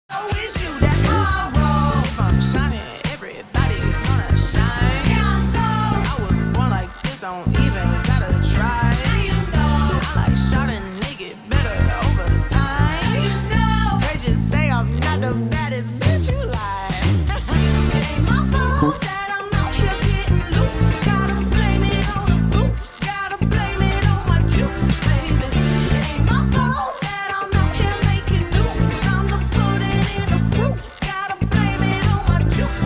Oh, it's you, that's how I roll. If I'm shining, everybody gonna shine. Yeah, I'm gold. I was born like this, don't even gotta try. Now you know. I like shot a nigga better over time. Now you know. They just say I'm not the baddest bitch, you lie. It ain't my fault that I'm out here getting loose. Gotta blame it on the boots. Gotta blame it on my juice, baby. Ain't my fault that I'm out here making news. I'm the put it in the proof. Gotta blame it on my juice.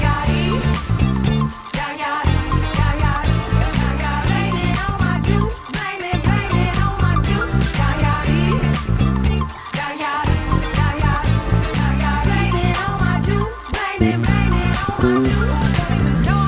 Blame it on my juice. Blame it on my juice. Blame it on my juice. Blame it on my juice.